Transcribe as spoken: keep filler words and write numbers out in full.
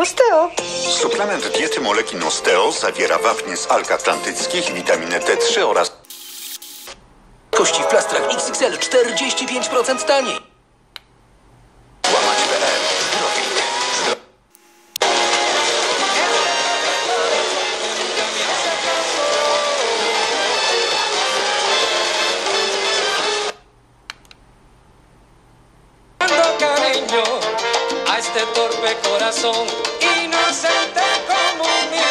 Nosteo. Suplement diety Moleki Nosteo zawiera wapnie z alg atlantyckich, witaminę D trzy oraz... Kości w plastrach X X L czterdzieści pięć procent taniej. Łamać kropka pe el. Zdrowie. Cariño a este torpe corazón inocente como un niño.